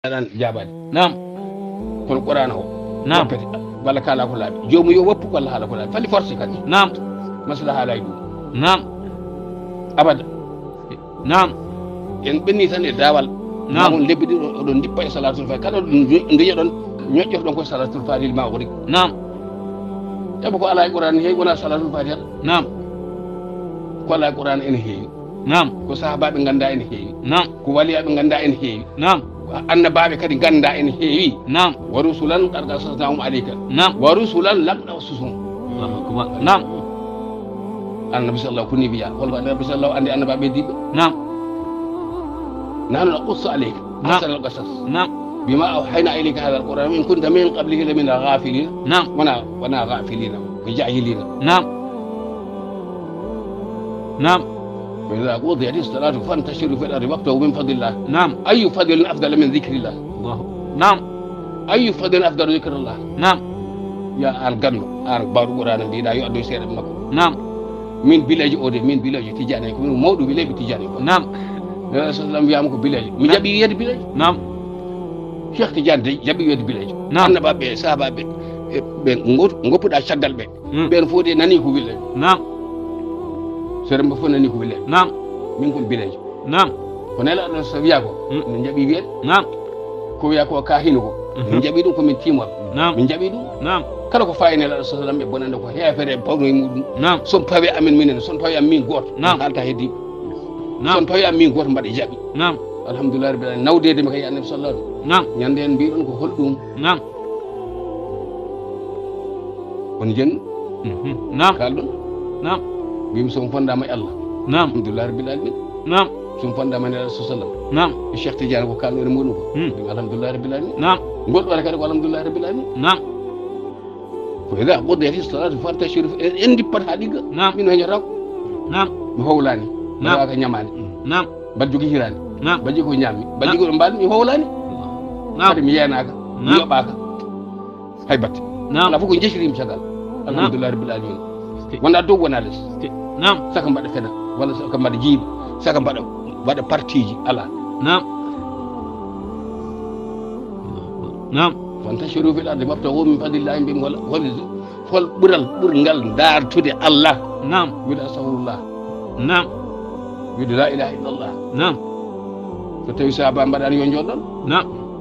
dan jabani nam kono qur'an o nam wala kala ko laabi jomu yo woppu wala hala ko laabi fali force kadi nam maslaha lay dum nam abada nam en benni tan e dawal nam on lebbi don dippa e salatul fa kala ndiya don ñoƴƴor don ko salatul fadil ma ko rik nam tabo ko ala e qur'an heewi wona salatul fadil nam ko ala e qur'an en heewi nam ko sahabaɓe ganda en heewi nam ko waliyaɓe ganda en heewi nam annabaɓe kadi ganda en heewi nam wa rusulan qad qasasnahum alayka nam wa rusulan lam naqsusum Allahu akbar nam annabi sallallahu kunni biya holko annabi sallallahu andi annabaɓe diɓe nam nahnu naqussu alayka ahsana alqasas nam bima awhayna ilayka hadha alquran in kunta min qablihi lamin ghafilin nam wana ghafilina ko jahilina nam nam وإذا قضيت الصلاة فانتشروا في الأرض وابتغوا من فضل الله نعم أي فضل أفضل من ذكر الله الله نعم أي فضل أفضل ذكر الله نعم يا أرجل بارو قرآن دي لا يؤدي سير مكو نعم من بلاج أودي من بلاج تجاني من مودو بلاج تجاني نعم النبي صلى الله عليه وسلم يامك بلاج من جبي يد بلاج نعم شيخ تجاني جبي يد بلاج نعم أنا بابي سابا بي ngoppu da caggal be ben fodi nani ko bile نعم serem fo nani ko bile نعم min ko bile نعم ko nela do so wiya ko min jabi wiye نعم ko wiya ko ka hinu ko min jabi dum ko min timo نعم min jabi dum نعم kala ko fayne la sallallahu alaihi wasallam e bonande ko hefere pawno mudum نعم son pawe amen minen son pawe am min goto نعم halta heddi نعم son pawe am min goto mbadi jabi نعم alhamdulillah rabbil alamin nawdede mi kay annabi sallallahu alaihi wasallam نعم nyande en biidon ko holdum نعم on jen نعم kaldon نعم bim son fondama e Allah نعم alhamdulillah rabbil alamin نعم son fondama e rasul sallallahu alaihi نعم wasallam cheikh tidiane ko kaldo e modum ko alhamdulillah rabbil alamin نعم ngol wala kadi ko alhamdulillah rabbil alamin نعم فإذا قضيت الصلاة فانتشروا en dippat ha digga نعم min heño raw نعم mi howlani نعم waka ñamani نعم badjugo hirani نعم badji ko ñammi badji ko mbalmi mi howlani نعم kadi mi yenaka mi نعم yoɓaka hay batte نعم ala fof ko jecirimi caggal alhamdulillah rabbil alamin wona dow wona less نعم saka mbaɗa fena walla saka mbaɗa jiiba saka waɗa partiji ala نعم نعم fantashiru fil ardi wabtaghu min fadlillahi mbimi hol ɓural dartude Allah نعم wiide astaghfirullah نعم wiide la ilaha illallah نعم so tawi sahaba mbaɗani yo joɗɗon نعم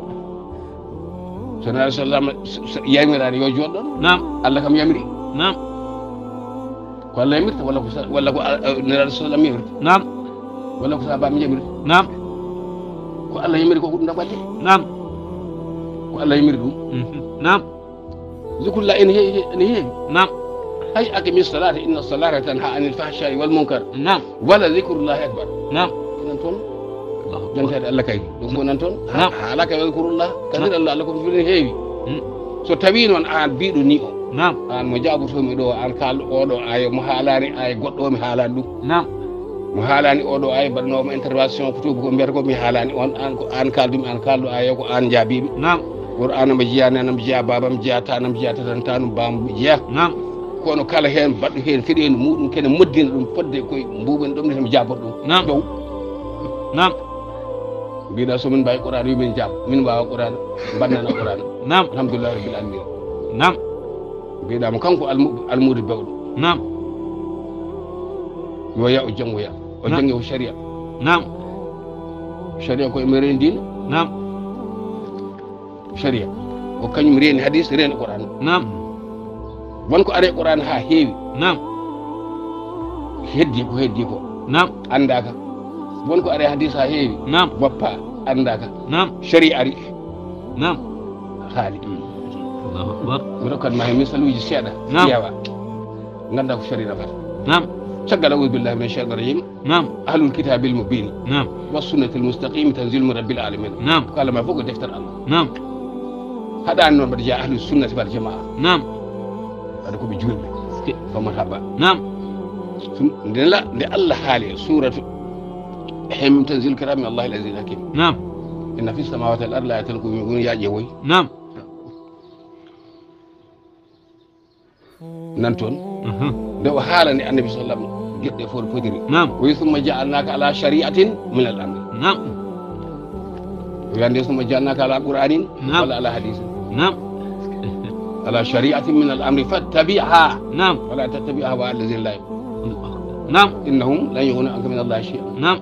so nabi sallam yamirani yo joɗɗon نعم Allah kam yamiri نعم ko Allah yamirta walla ko nabi sallam yamirta نعم walla ko sahaba mi yamirta نعم ko Allah yamiri ko ɗum ɗaɓɓalle نعم ko Allah yamiri ɗum نعم zikrullah ene heewi نعم hay aqimi salata inna salata tanha anil fahsha'i wal munkar نعم wala zikrullahi akbar نعم nan toon الله أكبر jantede Allah kay ɗum ko nan toon نعم halaka wadkurullah kasira Allah ko firin heewi so tawi noon an biɗo ni o نعم an mo jabotomi ɗo an kalɗo oɗo ayo mo haalani aye goɗɗo mi haalani ɗum نعم mo haalani oɗo aye mbaɗanomo intervention ko tubi ko mbiyata ko mi haalani on an kaldumi an kalɗo aye ko an jaabiɓe نعم woto anamo jiya nanamo jiya babam jiya tanam jiya tatantanum bamam jiya نعم kono kala hen mbaɗɗo hen fiɗeno muɗum kene moddina ɗum fodde koye mbuɓen ɗum nde mi jaboto ɗum نعم dow نعم mbiɗa somin mbawi qur'an wimin jaab min mbawa qur'an bandana qur'an نعم alhamdulillah rabbil alamin نعم mbiɗamo kanko almude bewɗo نعم yo ya o janggoya o jange ko sharia نعم sharia ko emi reni dina نعم sharia o kañum reni hadis reni qur'an نعم wonko are qur'an ha heewi نعم heddi ko نعم andaka wonko are hadis ha heewi نعم woppa andaka نعم sharia ari نعم haali الله أكبر mi rokkatma hen misaluji seeɗa نعم ƴeewa ganda ko sharia nafata نعم caggal a'udhu billahi minash shaitanir rajim نعم ahlul kitabil mubin نعم wassunnatil mustaqim tanzil min rabbil alamin نعم kala ma fof ko deftere Allah نعم haɗani noon mbaɗa jeeya ahlus sunnati wal jamaa نعم waɗa koɓe julɓe famata haɓɓa نعم nde Allah haali suratu hemim tanzil kiram min allahi al-aziz hakim نعم inna fi samawati wal ardi la ayatin ko woni yaaƴe woy نعم nan toon nde o haalani annabi sallam gueɗɗe fof ɗe fotiri نعم wa thumma ja'alnaka ala shari'atin min al-amri نعم وياندي اسمه جناك على قرآن نعم. ولا على حديث نعم على شريعة من الأمر فاتبعها نعم ولا تتبع أهواء الذين لا يؤمنون نعم إنهم لا يغنون عنك من الله شيئا نعم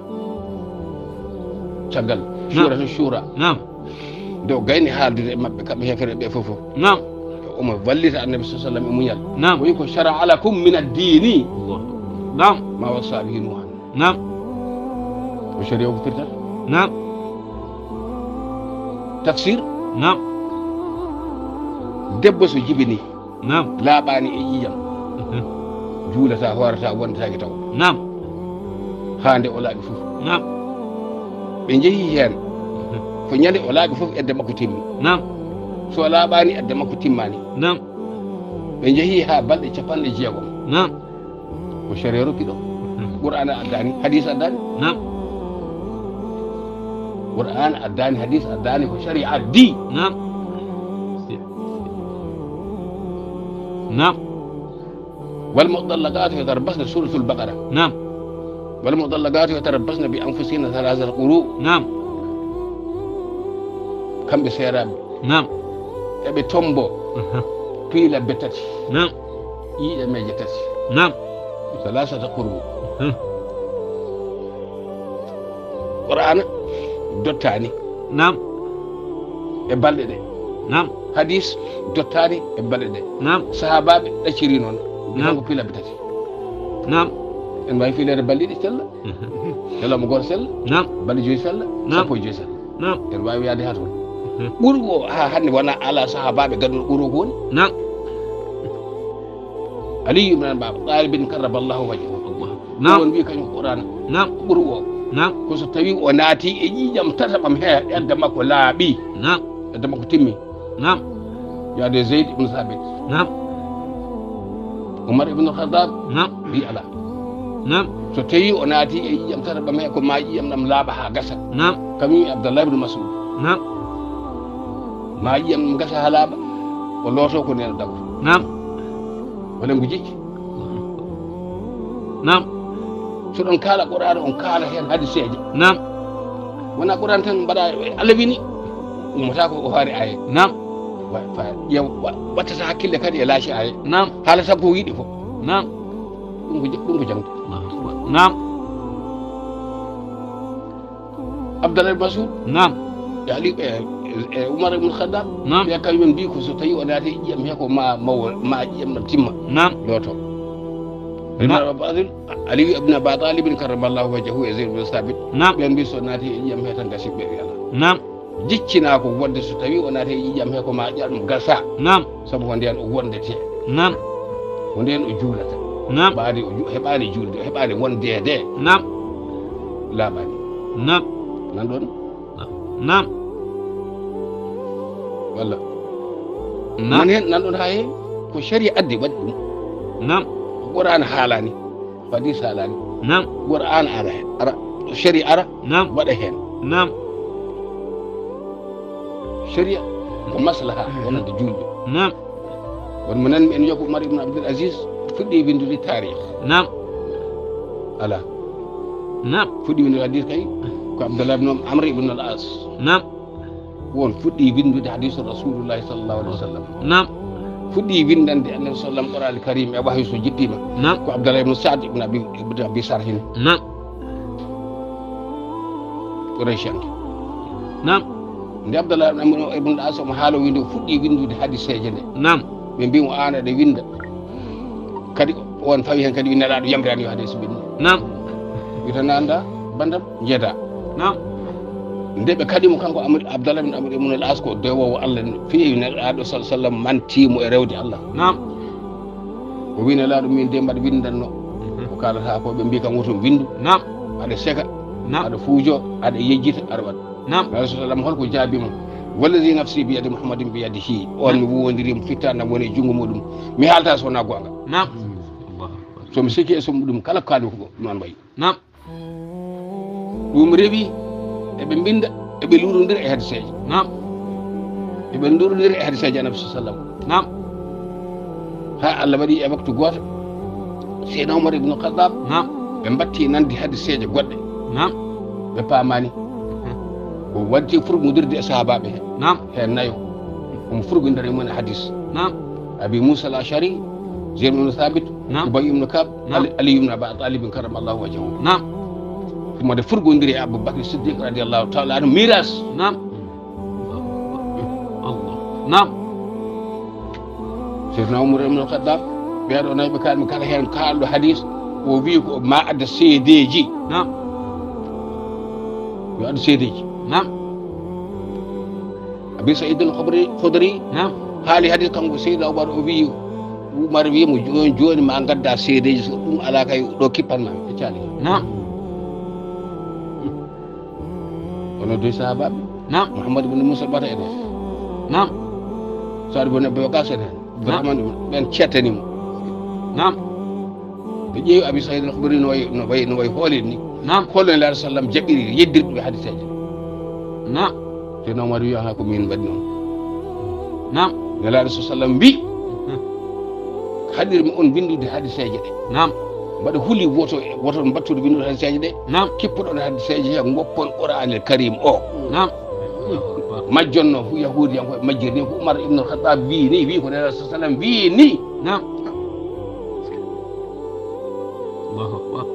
شغل شورى الشورى نعم دو غيني حال مابbe kambe hefere be fofo نعم omo vallita annabi sallallahu alaihi wasallam munyal نعم ويكون شرع لكم من الدين الله نعم ما وصى به نوح نعم وشريعه كتير نعم تفسير نعم debbo so jibini نعم laaɓani e yiyam juulata horata wontatake taw نعم hande o laaɓi fof نعم ɓe jeehi hen ko ñande o laaɓi fof edde makko timmi نعم so laaɓani edde makko timmani نعم ɓe jeehi ha balɗe 60 نعم ko sharia rokki ɗo qur'an addani hadis addani نعم qur'an addani hadis addani ko sharia addi نعم نعم والمطلقات يتربصن سورة البقرة نعم والمطلقات يتربصن بأنفسهن 3 قروء نعم kamɓe seeraɓe نعم eɓe tombo piila be tati نعم yiiɗe meje tati نعم 3 قروء qur'ana dottani نعم e balɗe ɗe نعم hadis dottani e balɗe ɗe نعم sahabaɓe ɗacciri noon Naam. ko piila be tati نعم en mbawi fiilede balɗiɗi sella hellomo goto sella نعم balɗe joyi sella Naam. sappo e joyi sella نعم en wawi yaade ha toon ɓuuri o ha hande wona ala sahabaɓe ganduɗo ɓuuro ko woni نعم aliyu ibn baba talibin karraballahu wajhahu نعم on wi kañum qur'ana نعم ɓuuri o نعم ko so tawi o naati e ƴiƴam tataɓam he edda makko laaɓi نعم edda makko timmi نعم yaade zeyd ibn sabit نعم oumar ibn khatab نعم wi ala نعم so tawi o naati e ƴiƴam tataɓam he ko ma ƴiƴam ɗam laaɓa ha gasa نعم kañum wi abdallah ibn masud نعم ma ƴiƴam ɗam gasa ha laaɓa o looto ko nden dago نعم wala ngu jikki نعم so ɗon kaala qur'ana on kaala hen hadiseje نعم wona qur'an tan mbaɗa allah wini ummata ko o faari aye نعم ƴeew wattata hakkille kadi e laaci aye نعم haala sappo yiɗi fof نعم ɗum ko jangde الله أكبر نعم abdallah ibn masud نعم e ali e oumar ibn khaddam نعم ɓe kañumen mbi ko so tawi o naati e ƴiyam he ko ma ƴiyam ɗam timma نعم looto نعم aliyu ibn abi talibin karramallahu wajhahu e zeyd ibn sabit نعم ɓen mbi so naati e ƴiyam he tan gasi ɓe wi ala نعم jiccina ko wonde so tawi o naati e ƴiƴam he ko ma ƴiƴam gasa نعم sabu ko nden o wondete نعم ko nden o juulata نعم ɓaade o heɓaani juulde o heɓaani wondede نعم laaɓaani نعم nan ɗon نعم walla نعم nan hen nan ɗon ha heewi ko sharia addi waɗi ɗum نعم qur'ana haalani hadis haalani نعم qur'ana ara sharia ara نعم waɗa hen نعم sharia ko maslaha wonande julɓe نعم won mo nanmi en wiya ko oumar ibn abdoul asis fuɗɗi windude tarih نعم ala نعم fuɗɗi windude hadis kay ko abdoulah ibn amr ibn al as نعم won fuɗɗi windude hadisu rasulullahi sallallahu alaihi wa sallam نعم fuɗɗi windande annabi sallam qur'an karim e wahyi so jippima نعم ko abdoulah ibn saad ibn abi sarhin نعم qurayshanke نعم nde abdoulah ibn al as omo haala winde o fuɗɗi windude hadiseje nde نعم ɓe mbimo an aɗa winda kadi on fawi hen kadi winneɗaɗo yamrani yo hadis binni نعم witana anda bandam jeeda نعم nde ɓe kadimo kanko abdallah ibn amr ibn al as ko dewowo allah feewi neɗɗaɗo sa sallam mantimo e rewde allah نعم o wi nelaɗo min de mbaɗa windanno ko kalata ko ɓe mbi kam woto windu نعم aɗa seka نعم aɗa fuujo aɗa yejjita aɗa waɗa نعم rasul sallam holko jaabimo wallazi nafsi biyadi mouhammadin biyadihi on mi wowodirimo fittanam woni e junngo muɗum mi haalta so wona gonga نعم الله أكبر somi sikki e somo ɗum kala ko kalmi ko noon wayi نعم ɗum rewi eɓe binda eɓe lurodira e hadiseje نعم eɓe lurodira e hadiseje annabi sa sallam نعم ha allah waɗi e waktu goto seydna oumar ibnu khaddab نعم ɓe batti nande hadiseje goɗɗe نعم ɓe paamani waddi furgodirde e sahabaɓe he نعم hen nayo omo furgodiri mumen hadis نعم abi moussa al ashari zeyd ibnu thabit نعم ubay ibnu kab نعم ali ibnu aba talibin karamallahu wajhahu نعم mode furgodiri e aboubacry siddiq radiallahu taala anu miras نعم الله نعم seydna oumar ibnu alkhaddab ɓeeɗo nayɓe kalmi kala hen kalɗo hadis o wi ko ma adda seedeji نعم yo adda seedeji نعم abi saïd al khudri نعم haali hadis kanko seydna oumar o wi oumar wimo joni joni ma gadda seedeji so ɗum ala kay ɗo kippanmami e caali نعم ono doy sahabaɓe نعم mouhamadou ibne moussa bata en hen نعم saɗa bone bokas en hen brahman ɓen cettanimo نعم ɓe ƴeewi abi saïd al khudri no way hoolide ni نعم holno laɗa sallam jaɓɓiri yeddirɗe ɓe hadiseje نعم seydna oumar wi ha ko min mbaɗi noon نعم nelaɗo sa sallam mbi haɗirmi on windude hadiseje ɗe نعم mbaɗa huuli woto mbattude windude hadiseje ɗe نعم kippuɗon hadiseje he goppon qouranil karim o نعم majjonno yahudiyankoɓe majjiri ni ko oumar ibnu alkhatab wi ni wi ko nelaɗo sa sallam wi ni نعم الله أكبر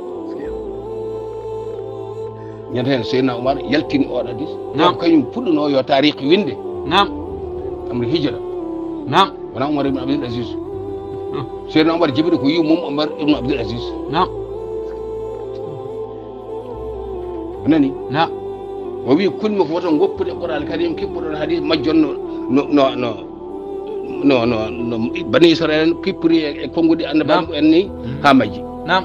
ñande hen seydna oumar yaltini oɗo hadis نعم kañum puɗɗuno yo tarique winde نعم amre hijra نعم wona oumar ibnu abdoul asis seydna oumar jibiɗo ko yi mum oumar ibnu abdoul asis نعم nani نعم o wi kulmi ko woto goppude qouran kadim kippuɗon hadis majjonno no bani israel en kippori e konguɗi annabaɓe en ni ha majji نعم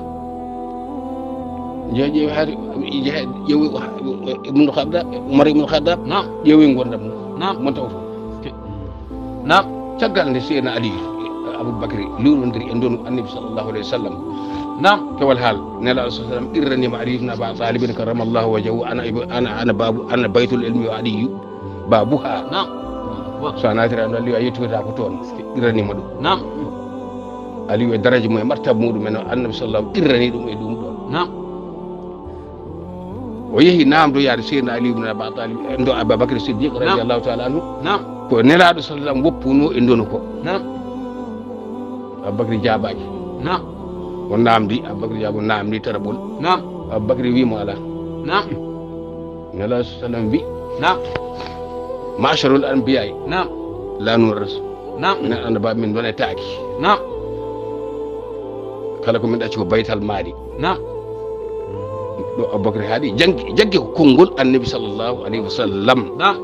ƴeewi haati ƴeewi ibnu khaddab oumar ibnu khaddab نعم ƴeewi gurdam mum نعم mon taw نعم caggal nde seydna aliyu aboubacry liwrodiri e ndonu annabi sallllahu alayhi wa sallam نعم kewal haal nelaɗo sa sallam irranima aliyu ibne aba talibin karamallahu wajhahu ana baytul ilmi wa aliyu babuha نعم so a natiri ando aliyu a yettoyta ko toon irranima ɗum نعم aliyu e daraja mum e martaba muɗum en annabi sallam irrani ɗum e ɗum ɗon نعم o yeehi namdo yaade seydna aliyu ibne aba talib e ndo aboubacry siddiq radiallahu taala anhu نعم ko nelaɗo sallam woppuno e ndonu ko نعم aboubacry jaabaji نعم o namdi aboubacry jaabo namdi taraɓol نعم aboubacry wimo ala نعم nelaɗo sallam wi نعم macharul anbiyai نعم la nurras نعم minen annabaɓe min ɗon e taaki نعم kala ko min ɗacci ko baytal maɗi نعم ɗo aboubacry haaɗi jaggi ko konngol annabi sallllahu alayhi wa sallam نعم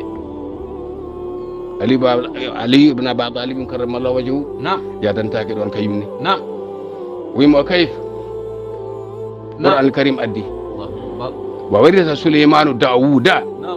aliyu ibne aba talibin karamallahu wajhahu نعم yadantaki ɗon kayumni نعم wimo kayf نعم qouran karim addi الله أكبر wa warisa souleymanu dawuda نعم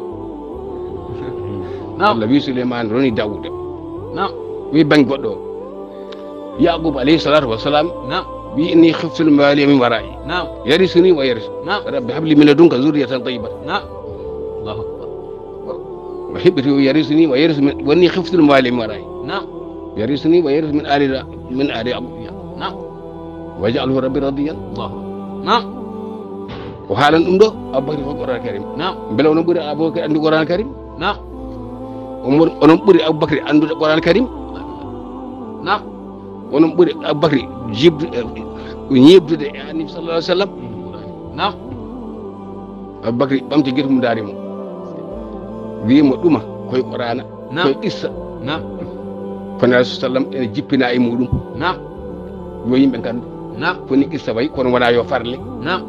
نعم allah wi souleymane roni dawuda نعم wi bañ goɗɗo o yaqub alayhi salatu wassalam نعم wi inni khiftul mawali min wara'i نعم yarisuni wa yarisu نعم rabbi habli min ladunka zurriyatan tayyibatan نعم الله أكبر wa hibbati yarisuni wa yarisu wonni khiftul mawali min wara'i نعم yarisuni wa yarisu min ali yaqub نعم waj'alhu rabbi radiyan الله نعم o haalan ɗum ɗo aboubacry fo qouran karim نعم beele onon ɓuuri aboubacry andude qouran karim نعم onon ɓuuri aboubacry andude qouran karim نعم onon ɓuuri aboubacry ñebdude e annabi sallallah alih w sallam نعم aboubacry ɓamti guite mum daarimo wimo ɗuma koye qurana نعم koye qissa نعم ko nelaɗo sa sallam ene jippina e muɗum نعم yo yimɓe gandu نعم koni qissa wayi kono wona yo farle نعم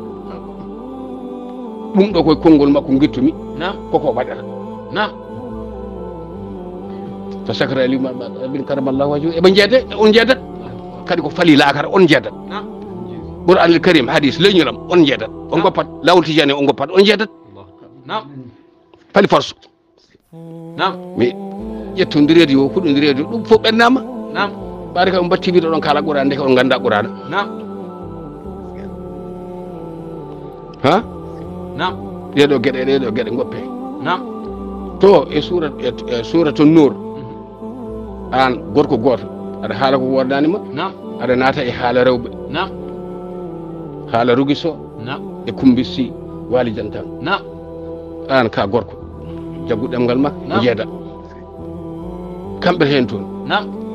ɗum ɗo koye konngol makko guittumi نعم koko waɗata نعم to sakara aliyu bin karamallahu wajhu eɓe jeede on jeedat kadi ko faali lakara on jeedat نعم qouranil karim hadis leñolam on jeedat on goppat lawol tijani on goppat on jeedat الله نعم faali force نعم mais ƴettodirede yo huɗodirede ɗum fof ɓennama نعم ɓaade kam on battiwiɗo ɗon kala qouran nde on ganda qurana نعم ha نعم ɗeɗo gueɗe goppe نعم to e suratu nour an gorko goto aɗa haala ko wordanima نعم aɗa naata e haala rewɓe نعم haala rugiso نعم e kumbissi wali jantan نعم an ka gorko jaggu ɗemgal ma Nam. jeeda kamɓe hen toon Nam.